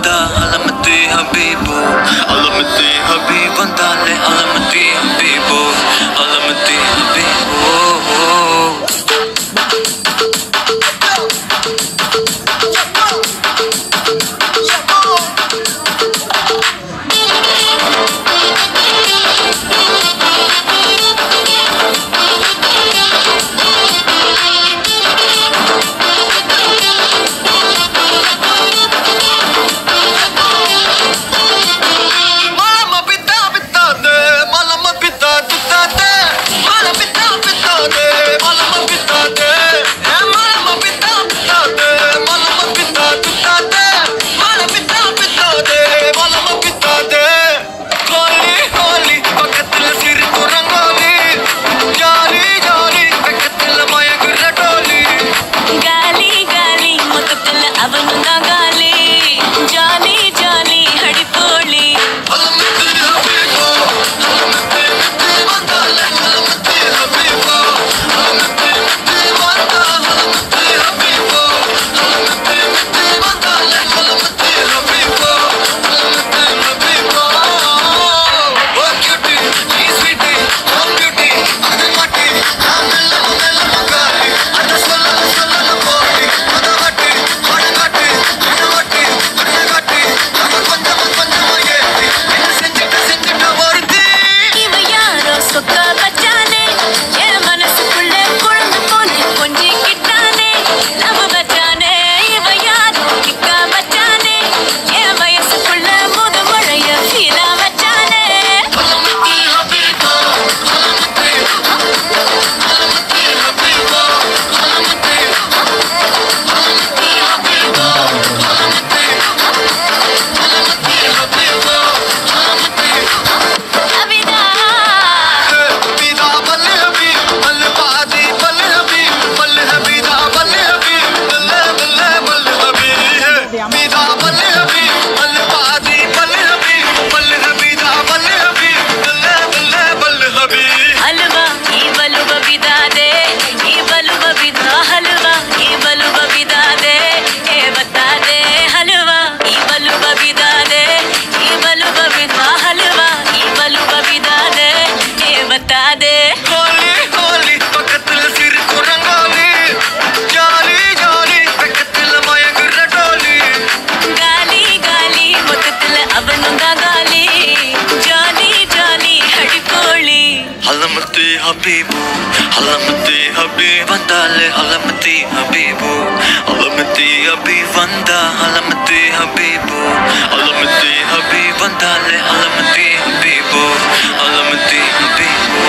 vanda alamati habibu alamati habib vanda le alamati habibu alamati habibu habibu alamati habib vanda le alamati habibu alamati habib vanda alamati habibu alamati habib vanda le alamati habibu alamati habibu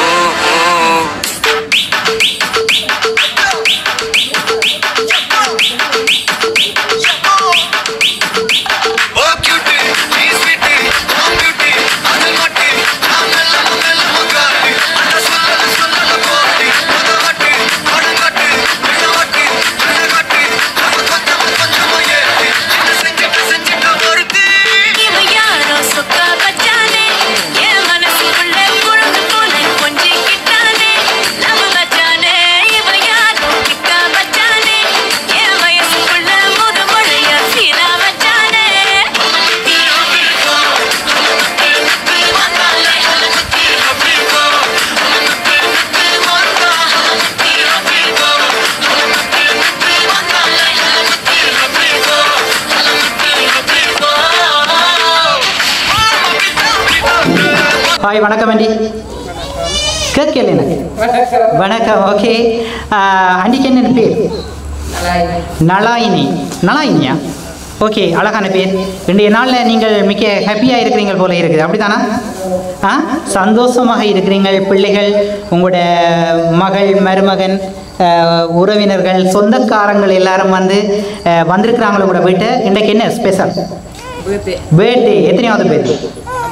Hi, வணக்கம் aunty. கேட்கல எனக்கு. வணக்கம். Okay. ஆண்டிக்கு என்ன பேர்? Nalayini. நலாயினியா? Okay, அழகான பேர். இன்றைய நாளில் நீங்கள் மிக ஹாப்பியாக இருக்கிறீங்க போல இருக்குது, அப்படித்தானா? சந்தோஷமாக இருக்கிறீங்கள். பிள்ளைகள், உங்களோட மகள், மருமகன், உறவினர்கள், சொந்தக்காரங்கள் எல்லாரும் வந்திருக்கிறாங்களோ உங்களோட வீட்டை. இன்றைக்கு என்ன ஸ்பெஷல்? பர்த்டே. எத்தனையாவது பேர்?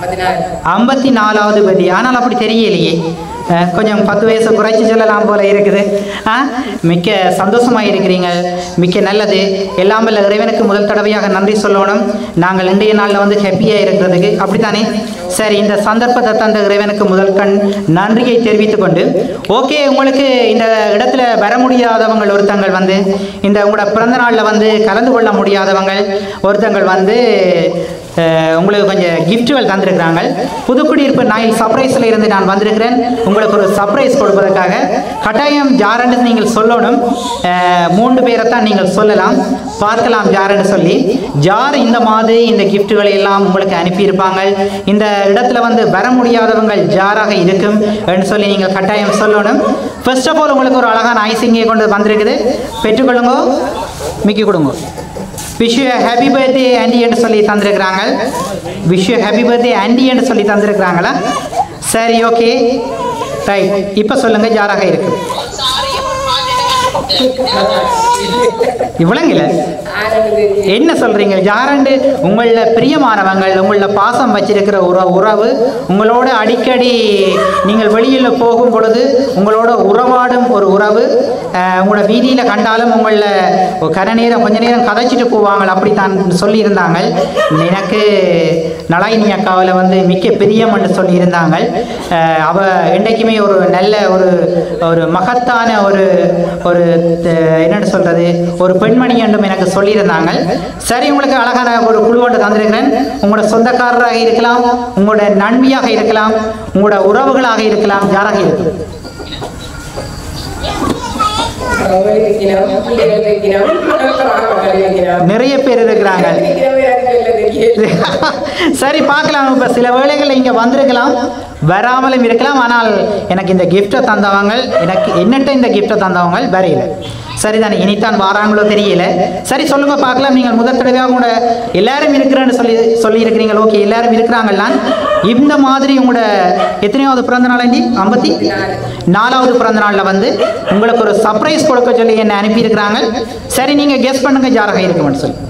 54வது பர்த்டே. ஆனால் அப்படி தெரியலையே, கொஞ்சம் 10 வயசு குறைச்சி சொல்லலாம் போல இருக்குது. மிக்க சந்தோஷமாக இருக்கிறீங்க, மிக்க நல்லது. எல்லாம் வல்ல இறைவனுக்கு முதல் தடவையாக நன்றி சொல்லணும். நாங்கள் இன்றைய நாளில் வந்து ஹாப்பியாக இருக்கிறதுக்கு, அப்படித்தானே? சரி, இந்த சந்தர்ப்பத்தை தந்த இறைவனுக்கு முதல் நன்றியை தெரிவித்துக் கொண்டு, ஓகே, உங்களுக்கு இந்த இடத்துல வர முடியாதவங்க ஒருத்தங்கள் வந்து இந்த உங்களோட பிறந்த நாளில் வந்து கலந்து கொள்ள முடியாதவங்க ஒருத்தங்கள் வந்து உங்களுக்கு கொஞ்சம் கிஃப்ட்டுகள் தந்திருக்கிறாங்க. புதுக்குடியிருப்பு நாயில் சர்ப்ரைஸில் இருந்து நான் வந்திருக்கிறேன். உங்களுக்கு ஒரு சர்ப்ரைஸ் கொடுப்பதற்காக கட்டாயம் ஜாரண்டு நீங்கள் சொல்லணும். 3 பேரை தான் நீங்கள் சொல்லலாம். பார்க்கலாம் ஜாரண்டு சொல்லி. ஜார் இந்த மாதிரி இந்த கிஃப்ட்டுகளை எல்லாம் உங்களுக்கு அனுப்பியிருப்பாங்க. இந்த இடத்துல வந்து வர முடியாதவங்க ஜாராக இருக்கும் என்று சொல்லி நீங்கள் கட்டாயம் சொல்லணும். ஃபர்ஸ்ட் ஆஃப் ஆல் உங்களுக்கு ஒரு அழகான ஐசிங்கை கொண்டு வந்திருக்குது, பெற்றுக்கொள்ளுங்க. மிக்கி கொடுங்க. Wish you happy birthday aunty என்று சொல்லி தந்திருக்கிறாங்க. Wish you happy birthday aunty என்று சொல்லி தந்திருக்கிறாங்களா? சரி, ஓகே, ரைட். இப்போ சொல்லுங்க, ஜாராக இருக்கு. இவ்வளவுங்கள என்ன சொல்றீங்க? ஜாரண்டு உங்கள பிரியமானவங்க, உங்கள பாசம் வச்சிருக்கிற உறவு, உங்களோட அடிக்கடி நீங்கள் வெளியில் போகும் பொழுது உங்களோட உறவாடும் ஒரு உறவு, உங்களோட வீதியில் கண்டாலும் உங்கள கொஞ்ச நேரம் கதைச்சிட்டு போவாங்க, அப்படித்தான் சொல்லியிருந்தாங்க. எனக்கு நலாயினி அக்காவில் வந்து மிக்க பிரியம் என்று சொல்லியிருந்தாங்க. அவ என்றைக்குமே ஒரு நல்ல ஒரு மகத்தான ஒரு என்னென்னு சொல்றது, ஒரு பெண்மணி என்றும் எனக்கு சொல்லியிருந்தாங்க. சரி, உங்களுக்கு அழகான ஒரு குழு ஒன்று தந்திருக்கிறேன். உங்களோட சொந்தக்காரராக இருக்கலாம், உங்களோட நண்பியாக இருக்கலாம், உங்களோட உறவுகளாக இருக்கலாம், யாராக இருக்கலாம். நிறைய பேர் இருக்கிறாங்க. சரி, பார்க்கலாம். இப்ப சில வேளைகள் இங்க வந்திருக்கலாம், வராமலும் இருக்கலாம். ஆனால் எனக்கு இந்த கிஃப்டை தந்தவங்க, எனக்கு என்னட்ட இந்த கிஃப்டை தந்தவங்க வரையில. சரிதானே? இனித்தான் வாராங்களோ தெரியல. சரி, சொல்லுங்க பார்க்கலாம். நீங்கள் முதல் தடவையாக கூட எல்லாரும் இருக்கிறேன்னு சொல்லி இருக்கிறீங்க. ஓகே, எல்லாரும் இருக்கிறாங்களா? இந்த மாதிரி உங்களோட எத்தனையாவது பிறந்த நாள்? 54வது பிறந்த நாளில் வந்து உங்களுக்கு ஒரு சர்ப்ரைஸ் கொடுக்க சொல்லி என்ன அனுப்பியிருக்கிறாங்க. சரி, நீங்க கெஸ் பண்ணுங்க, ஜாராக இருக்குமென்னு சொல்லி.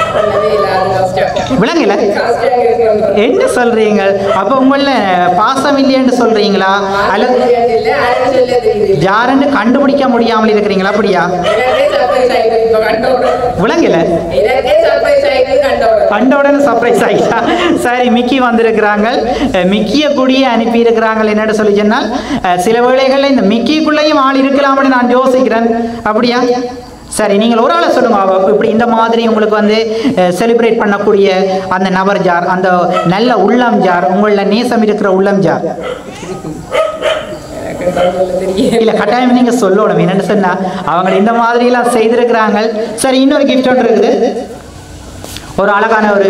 விளங்கல என்ன சொல்றீங்க? அப்ப உங்கள பாசம் இல்லைன்னு சொல்றீங்களா, அல்லது யாருன்னு கண்டுபிடிக்க முடியாமல் இருக்கிறீங்களா? அப்படியா? விளங்கல கண்டவுடன் சர்ப்ரைஸ் ஆகிட்டா. சரி, மிக்கி வந்திருக்கிறாங்க. மிக்கிய கூடிய அனுப்பி இருக்கிறாங்க. என்னன்னு சொல்லி சொன்னால், சில வேளைகளில் இந்த மிக்கிக்குள்ளேயும் ஆள் இருக்கலாம்னு நான் யோசிக்கிறேன். அப்படியா? சரி, நீங்கள் ஒரு ஆளை சொல்லுங்க. இப்படி இந்த மாதிரி உங்களுக்கு வந்து செலிப்ரேட் பண்ணக்கூடிய அந்த நபர் ஜார், அந்த நல்ல உள்ளம் ஜார், உங்கள நேசம் இருக்கிற உள்ளம் ஜார். இல்ல, கட்டாயம் நீங்க சொல்லணும். என்னன்னு சொன்னா அவங்க இந்த மாதிரி எல்லாம் செய்திருக்கிறாங்க. சரி, இன்னொரு கிஃப்ட் ஒன்று இருக்குது. ஒரு அழகான ஒரு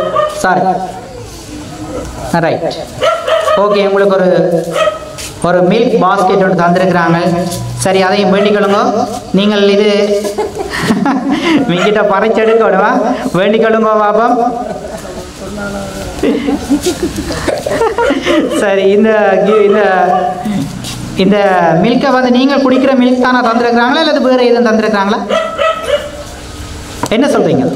ரைட், ஓகே, உங்களுக்கு ஒரு மில்க் பாஸ்கெட் ஒன்று தந்திருக்கிறாங்க. சரி, அதையும் வேண்டிக்கொள்ளுங்க. நீங்கள் இது மிங்கிட்ட பறிச்செடுக்கணுமா? வேண்டிக்கொள்ளுங்க பாப்பம். சரி, இந்த மில்கை வந்து நீங்கள் குடிக்கிற மில்க் தானே தந்திருக்கிறாங்களா, அல்லது வேற எதுவும் தந்திருக்கிறாங்களா? என்ன சொல்றீங்க?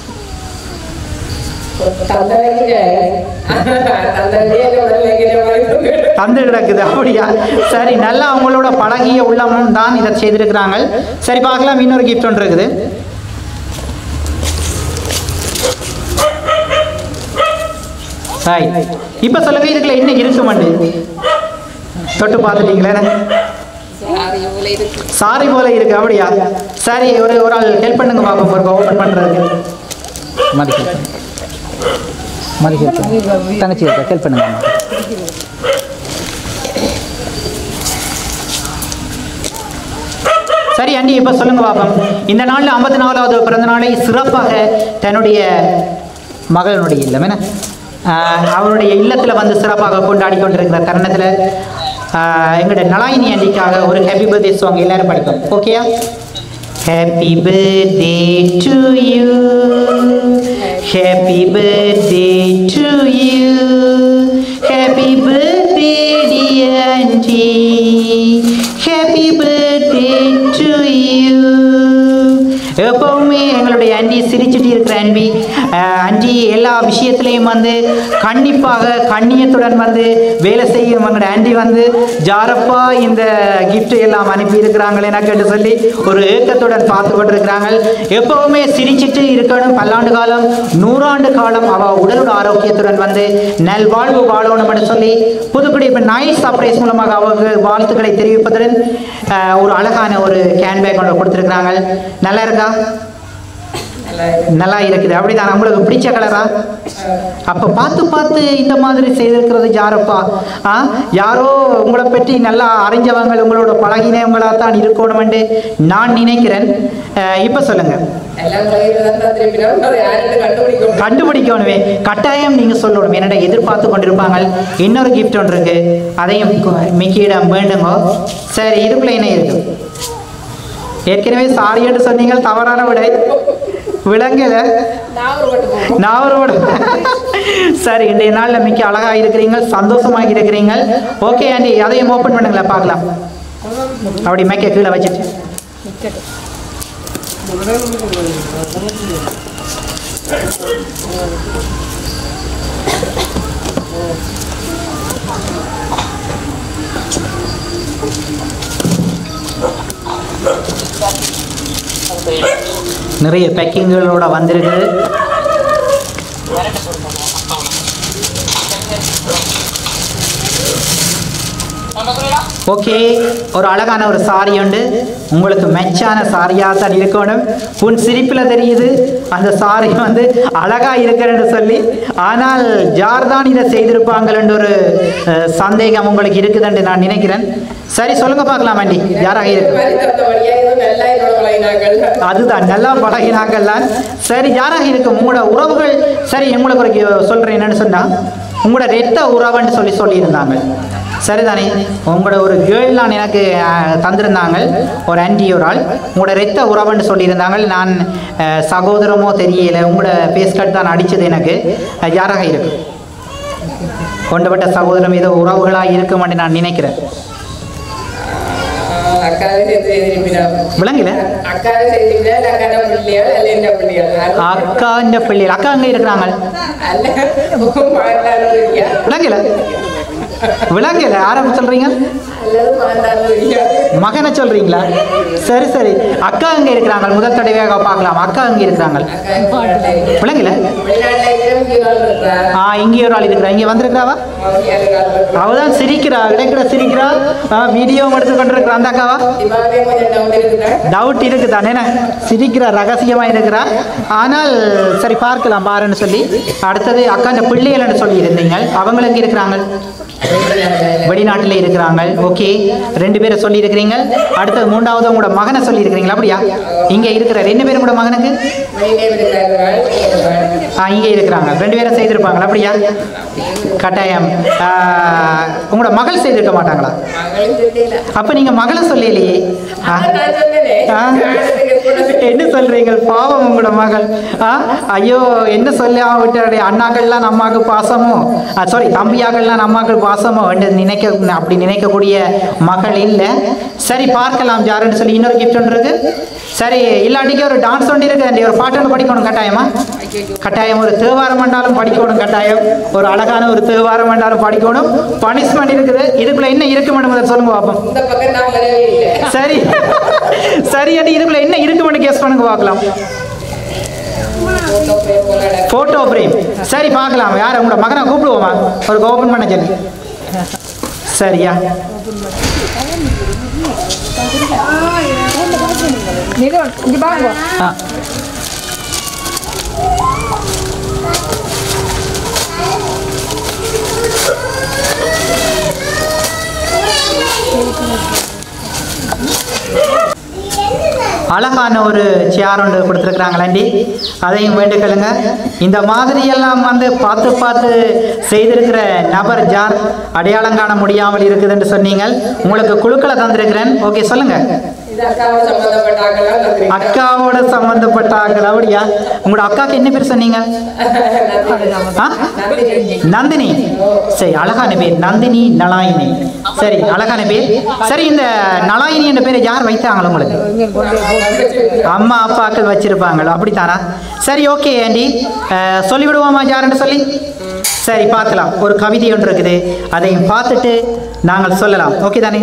தந்து கிடக்குது. அப்படியா? சரி, நல்லா அவங்களோட பழகிய உள்ளமும் தான் இதை செய்திருக்கிறாங்க. சரி, பார்க்கலாம். இன்னொரு கிஃப்ட் ஒன்று இருக்குது. இப்ப சொல்லுங்க, இதுக்குள்ள என்ன இருக்குமெண்டு தொட்டு பார்த்துட்டீங்களே? சாரி போல இருக்கு. அப்படியா? சரி, ஒரு ஆள் ஹெல்ப் பண்ணுங்க பாப்போம், ஓபன் பண்றதுக்கு. தங்கச்சி ஹெல்ப் பண்ணுங்க. சரி ஆண்டி, இப்ப சொல்லுங்க பாப்போம். இந்த நாள்ல 54வது பிறந்த நாளை சிறப்பாக தன்னுடைய மகளுடைய இல்லம் அவருடைய இல்லத்துல வந்து சிறப்பாக கொண்டாடி கொண்டிருக்கிற தருணத்துல எங்களுடைய நலாயினி ஆண்டிக்காக ஒரு ஹாப்பி பர்த்டே சாங் எல்லாரும் படிப்போம். ஓகேயா? Happy birthday to you, happy birthday to you, happy birthday dear auntie, happy birthday to you, எப்பவுமே எங்களுடைய ஆண்டி சிரிச்சுட்டு இருக்கிற ஆண்டி எல்லா விஷயத்திலையும் வந்து கண்டிப்பாக கண்ணியத்துடன் வந்து வேலை செய்யும் எங்களோட ஆண்டி வந்து ஜாரப்பா இந்த கிஃப்ட் எல்லாம் அனுப்பி இருக்கிறாங்களே கேட்டு சொல்லி ஒரு ஏக்கத்துடன் பார்த்து கொண்டிருக்கிறாங்க. எப்பவுமே சிரிச்சிட்டு இருக்கணும், பல்லாண்டு காலம் 100 ஆண்டு காலம் அவ உடலோட ஆரோக்கியத்துடன் வந்து நல்வாழ்வு வாழணும் என்று சொல்லி புதுக்குடி நைஸ் சர்ப்ரைஸ் மூலமாக அவங்க வாழ்த்துக்களை தெரிவிப்பதுடன் ஒரு அழகான ஒரு கேன்பேக் கொண்டு கொடுத்துருக்குறாங்க. நல்லா இருக்கா? நல்லா இருக்குது. அப்படிதான் உங்களுக்கு பிடிச்ச கலரா? அப்ப பார்த்து பார்த்து இந்த மாதிரி செய்திருக்கிறது யாரப்பா? யாரோ உங்களை பற்றி நல்லா அறிஞ்சவங்க, உங்களோட பழகினவங்களா தான் இருக்கணும் என்று நான் நினைக்கிறேன். இப்ப சொல்லுங்க. கண்டுபிடிக்கணுமே, கட்டாயம் நீங்க சொல்லணும். என்னடா எதிர்பார்த்து கொண்டிருப்பாங்க. இன்னொரு கிஃப்ட் ஒன்று இருக்கு, அதையும் மிக்கியிடம் வேண்டுங்க. சரி, இதுக்குள்ள என்ன இருக்கு? ஏற்கனவே சாரி என்று சொன்னீங்க, தவறான விடை. விளங்கல சரி, இன்றைய நாள்ல மிக்க அழகா இருக்கிறீங்க, சந்தோஷமாக இருக்கிறீங்க. ஓகே ஆண்டி, அதையும் ஓபன் பண்ணுங்களேன் பார்க்கலாம். அப்படி மேக்க கீழே வச்சுட்டு நிறைய பேக்கிங்களோட வந்திருக்கு. ஓகே, ஒரு அழகான ஒரு சாரி உண்டு. உங்களுக்கு மெச்சான சாரியாக தான் இருக்கணும். உன் சிரிப்பில் தெரியுது அந்த சாரி வந்து அழகா இருக்கிறன்னு சொல்லி. ஆனால் யார் தான் இதை செய்திருப்பாங்கன்னு ஒரு சந்தேகம் உங்களுக்கு இருக்குதுன்னு நான் நினைக்கிறேன். சரி, சொல்லுங்க பார்க்கலாம் ஆண்டி, யாராக இருக்கு? அதுதான், நல்லா பழகினாங்கள்லாம். சரி, யாராக இருக்கும் உங்களோட உறவுகள்? சரி, உங்களுக்கு ஒரு சொல்றேன். என்னன்னு சொன்னா உங்களோட ரத்த உறவுன்னு சொல்லியிருந்தாங்க. சரிதானே? உங்களோட ஒரு கேர்ள் நான் எனக்கு தந்திருந்தாங்க, ஒரு ஆன்டி ஒரு ஆள். உங்களோட ரத்த உறவுன்னு சொல்லியிருந்தாங்க. நான் சகோதரமோ தெரியல, உங்களோட பேஸ்கட் தான் அடித்தது எனக்கு. யாராக இருக்கு? கொண்டப்பட்ட சகோதரம் ஏதோ உறவுகளாக இருக்குமென்று நான் நினைக்கிறேன். விளங்கல? அக்கா இந்த பிள்ளைகள் அக்கா அங்க இருக்கிறாங்க. விளங்கல? விளங்கல? ஆரம்ப சொல்றீங்க, மகனை சொல்றீங்களா? சரி சரி, அக்கா அங்க இருக்கிறாங்க. முதல் தடவையாக பார்க்கலாம், அக்கா அங்க இருக்கிறாங்க. விளங்கல? இங்கே ஒரு ஆள் இருக்கிறா. இங்க வந்திருக்கிறாவா? அவதான் சிரிக்கிறா, இடைக்கிற சிரிக்கிறா. வீடியோ எடுத்து கொண்டிருக்கிறா அந்த அக்காவா? டவுட் இருக்குதானே? சிரிக்கிறா, ரகசியமா இருக்கிறா. ஆனால் சரி, பார்க்கலாம் பாருன்னு சொல்லி. அடுத்தது அக்கா இந்த பிள்ளைகள் சொல்லி இருந்தீங்க, அவங்க எங்க இருக்கிறாங்க? வெளிநாட்டில் இருக்கிறாங்க. ஓகே, 2 பேரை சொல்லி இருக்கிறீங்க. அடுத்தது 3வது உங்களோட மகனை சொல்லி இருக்கிறீங்களா? அப்படியா? இங்க இருக்கிற 2 பேரும் கூட மகனுக்கு இங்கே இருக்கிறாங்க. 2 பேரும் செய்திருப்பாங்களா? அப்படியா? கட்டாயம். உங்களோட மகள் செய்திருக்க மாட்டாங்களா? அப்ப நீங்க மகளை சொல்லலையே. என்ன சொல்றீங்க? பாவம் உங்களோட மகள். ஐயோ, என்ன சொல்ல விட்டு அண்ணாக்கள்லாம் அம்மாவுக்கு பாசமோ, சாரி தம்பியாக்கள்லாம் அம்மாக்கள் பாசமோ அப்படி நினைக்கக்கூடிய மகள் இல்லை. சரி, பார்க்கலாம் யாருன்னு சொல்லி. இன்னொரு கிஃப்ட் ஒன்று இருக்கு. சரி, இல்லாட்டிக்கு ஒரு டான்ஸ் ஒன்று இருக்கு, ஒரு பாட்டு ஒன்று படிக்கணும் கட்டாயமா? கட்டாயம். ஒரு தேவாரம் பண்ணாலும் படிக்கணும் கட்டாயம். ஒரு அழகான ஒரு தேவாரம் பண்ணாலும் படிக்கணும். பனிஷ்மெண்ட் இருக்குது. இதுக்குள்ள என்ன இருக்கு மேடம் சொல்லுங்க பாப்போம். சரி சரி, இதுக்குள்ள என்ன இருக்குன்னு கெஸ் பண்ணுங்க பார்க்கலாம். Photo frame. சரி, பார்க்கலாம். யார் உங்களோட மகனை கூப்பிடுவோமா? ஒரு ஓபன் பண்ண சொல்லி. சரியா? அழகான ஒரு சேர் ஒன்று கொடுத்துருக்குறாங்களாண்டி, அதையும் வேண்டுகளுங்க. இந்த மாதிரியெல்லாம் வந்து பார்த்து பார்த்து செய்திருக்கிற நபர் யார்? அடையாளம் காண முடியாமல் இருக்குதுன்னு சொன்னீங்க. உங்களுக்கு குழுக்களை தந்திருக்கிறேன். ஓகே, சொல்லுங்க. அக்காவோட சம்பந்தப்பட்டார்கள். அப்படியா? உங்களோட அக்காக்கு என்ன பேர் சொன்னீங்க? நந்தினி. சரி, அழகான பேர். நந்தினி, நலாயினி. சரி, அழகான பேர். சரி, இந்த நலாயினி என்ற பேரை யார் வைத்தாங்களோ உங்களுக்கு? அம்மா அப்பாக்கள் வச்சிருப்பாங்களோ, அப்படித்தானா? சரி, ஓகே ஆண்டி, சொல்லிவிடுவோமா யாருன்னு சொல்லி? சரி, பார்க்கலாம். ஒரு கவிதை ஒன்று இருக்குது, அதையும் பார்த்துட்டு நாங்கள் சொல்லலாம். ஓகே தானே?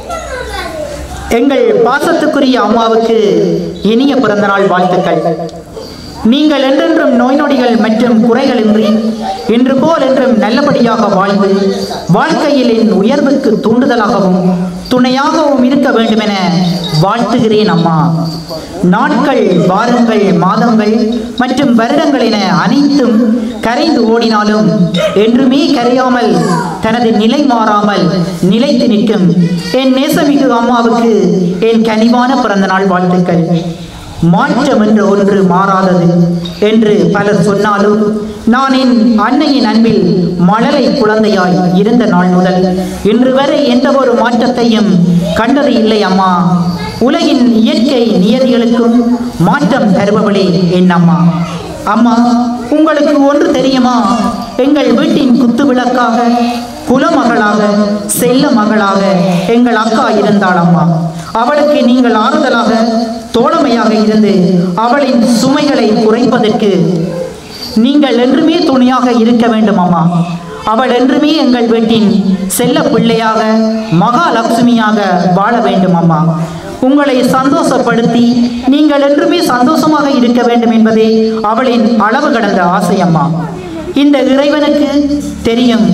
எங்கள் பாசத்துக்குரிய அம்மாவுக்கு இனிய பிறந்தநாள் வாழ்த்துக்கள். நீங்கள் என்றென்றும் நோய் நொடிகள் மற்றும் குறைகளின்றி இன்று போல் என்றும் நல்லபடியாக வாழ்ந்து வாழ்க்கையில் என் உயர்வுக்கு தூண்டுதலாகவும் துணையாகவும் இருக்க வேண்டும் என வாழ்த்துகிறேன் அம்மா. நாட்கள், வாரங்கள், மாதங்கள் மற்றும் வருடங்கள் என அனைத்தும் கரைந்து ஓடினாலும் என்றுமே கரையாமல் தனது நிலை மாறாமல் நிலைத்து நிற்கும் என் நேசமிகு அம்மாவுக்கு என் கனிவான பிறந்தநாள் வாழ்த்துக்கள். மாற்றம் என்று ஒன்று மாறாதது என்று பலர் சொன்னாலும் நான் என் அன்னையின் அன்பில் மழலை குழந்தையாய் இருந்த நாள் முதல் இன்று வரை எந்த ஒரு மாற்றத்தையும் கண்டது இல்லை அம்மா. உலகின் இயற்கை நியதிகளுக்கும் மாற்றம் தருபவளே என் அம்மா. அம்மா, உங்களுக்கு ஒன்று தெரியுமா? எங்கள் வீட்டின் குத்து விளக்காக, குலமகளாக, செல்ல மகளாக எங்கள் அக்கா இருந்தாள் அம்மா. அவளுக்கு நீங்கள் ஆறுதலாக, தோழமையாக இருந்து அவளின் சுமைகளை குறைப்பதற்கு நீங்கள் என்றுமே துணையாக இருக்க வேண்டும் அம்மா. அவள் என்றுமே எங்கள் வீட்டின் செல்ல பிள்ளையாக, மகாலட்சுமியாக வாழ வேண்டும் அம்மா. உங்களை சந்தோஷப்படுத்தி நீங்கள் என்றுமே சந்தோஷமாக இருக்க வேண்டும் என்பதே அவளின் அளவு கடந்த ஆசை அம்மா. இந்த இறைவனுக்கு தெரியும்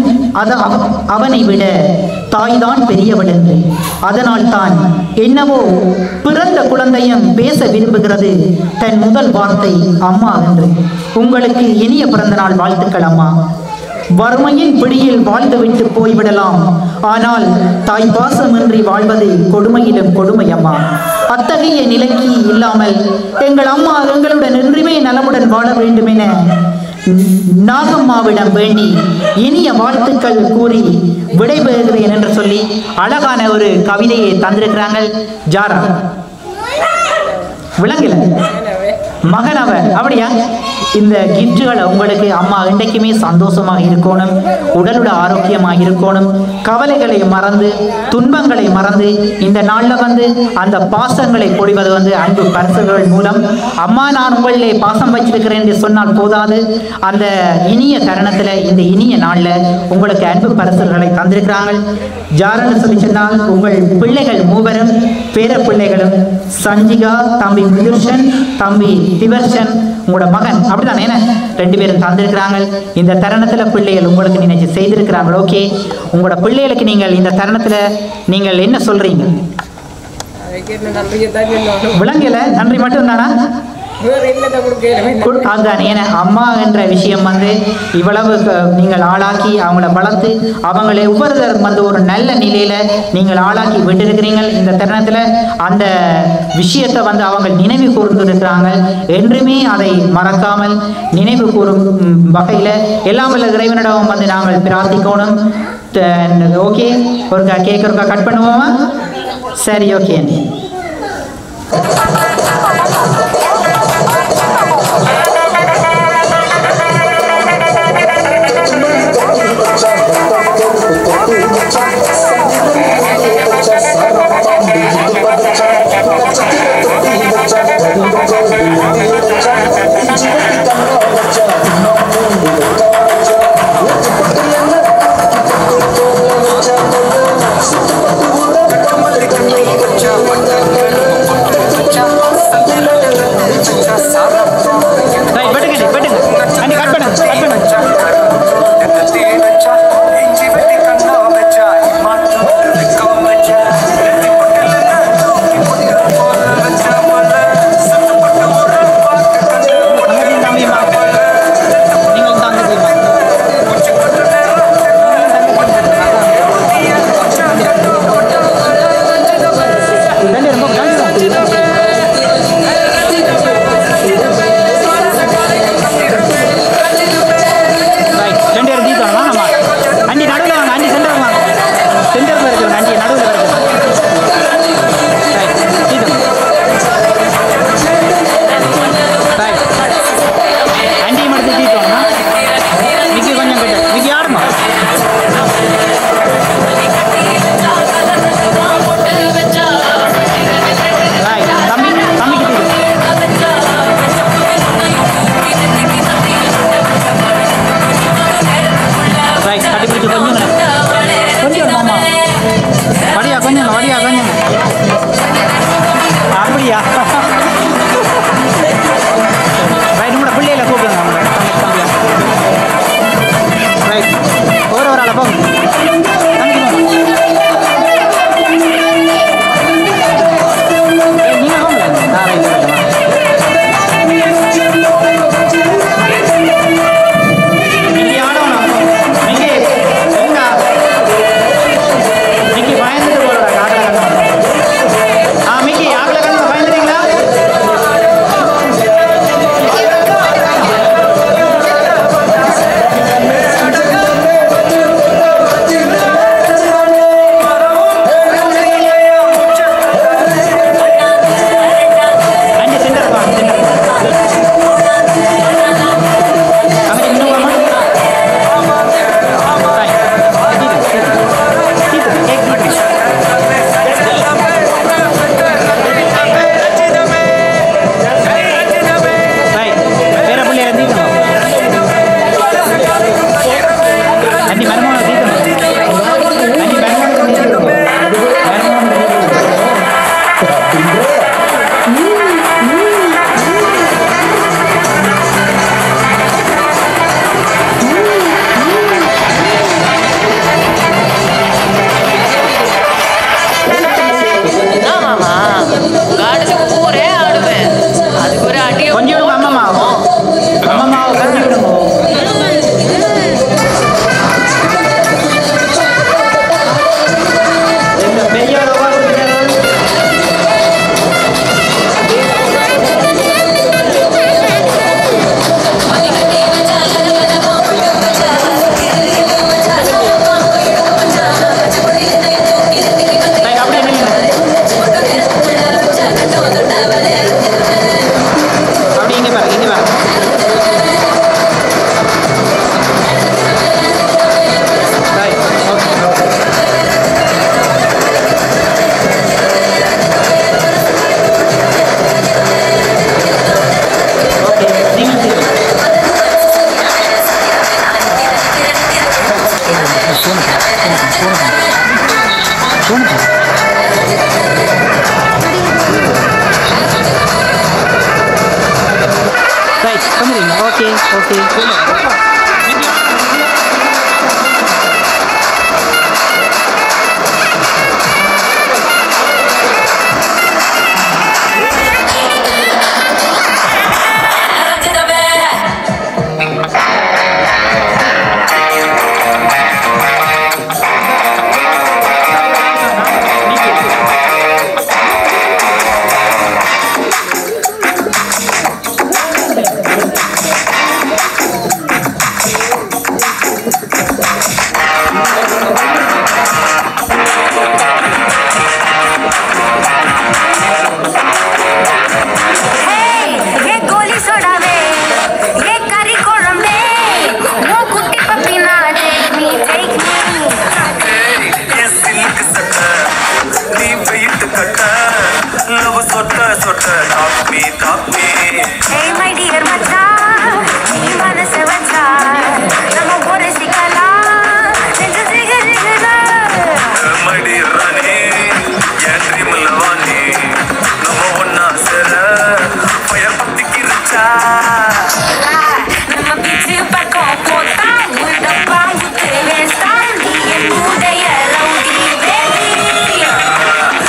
அவனை விட தாய்தான் பெரியவள் என்று. அதனால் தான் என்னவோ பிறந்த குழந்தையும் பேச விரும்புகிறது தன் முதல் வார்த்தை அம்மா என்று. உங்களுக்கு இனிய பிறந்தநாள் வாழ்த்துக்கள் அம்மா. வறுமையின் பிடியில் வாழ்ந்துவிட்டு போய்விடலாம், ஆனால் தாய் பாசமின்றி வாழ்வது கொடுமையிலும் கொடுமை அம்மா. அத்தகைய நிலைக்கு இல்லாமல் எங்கள் அம்மா எங்களுடன் என்றுமே நலமுடன் வாழ வேண்டும் என நாகம்மாவிடம் வேண்டி இனிய வாழ்த்துக்கள் கூறி விடைபெறுகிறேன் என்று சொல்லி அழகான ஒரு கவிதையை தந்திருக்கிறாங்க. ஜாரா விளங்கல மகனவ. அப்படியா? இந்த கிஃப்ட்களை உங்களுக்கு அம்மா இன்றைக்குமே சந்தோஷமாக இருக்கணும், உடலுட ஆரோக்கியமாக இருக்கணும், கவலைகளை மறந்து துன்பங்களை மறந்து இந்த நாளில் அந்த பாசங்களை பொழிவது அன்பு பரிசுகள் மூலம். அம்மா, நான் உங்களிலே பாசம் வச்சிருக்கிறேன் என்று சொன்னால் போதாது, அந்த இனிய தருணத்தில் இந்த இனிய நாளில் உங்களுக்கு அன்பு பரிசுகளை தந்திருக்கிறாங்க. ஜாரன்னு சொல்லி சொன்னால் உங்கள் பிள்ளைகள் மூவரும் பேர பிள்ளைகளும் சஞ்சிகா, தம்பி முதுர்ஷன், தம்பி திவர்ஷன், உங்களோட மகன், அப்படிதான் என்ன, 2 பேரும் தந்திருக்கிறாங்க. இந்த தருணத்தில் பிள்ளைகள் உங்களுக்கு நினைச்சு செய்திருக்கிறாங்க. ஓகே, உங்களோட பிள்ளைகளுக்கு நீங்கள் இந்த தருணத்தில் நீங்கள் என்ன சொல்றீங்க? விளங்கல, நன்றி மட்டும் தானா? அதுதான். ஏன்னா அம்மா என்ற விஷயம் இவ்வளவு நீங்கள் ஆளாக்கி அவங்கள வளர்த்து அவங்களை ஒவ்வொருத்தர் ஒரு நல்ல நிலையில நீங்கள் ஆளாக்கி விட்டிருக்கிறீங்க. இந்த தருணத்துல அந்த விஷயத்தை அவங்க நினைவு கூர்ந்திருக்கிறாங்க. என்றுமே அதை மறக்காமல் நினைவு கூறும் வகையில எல்லாம் வல்ல இறைவனிடம் நாங்கள் பிரார்த்திக்கணும். ஓகே, ஒரு கேக் ஒருக்கா கட் பண்ணுவோமா? சரி, ஓகே. What அப்படியா ரைட் உங்களோட பிள்ளையில கூப்பிடுங்க அவங்கள தம்பியா ரைட் ஒரு ஆளை போங்க நீங்கள் போங்களேன் நான் ரைட் இங்கே ஆடணும் இங்கே மிக்கி பயந்துட்டு போகிறா ஆகலை மிக்கி ஆகலை கண்ணு பயந்துட்டீங்களா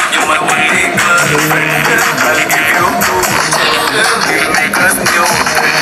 I'll give you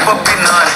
இப்ப பின்னால